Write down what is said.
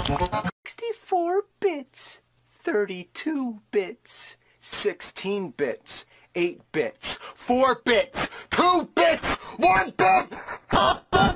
64 bits, 32 bits, 16 bits, 8 bits, 4 bits, 2 bits, 1 bit!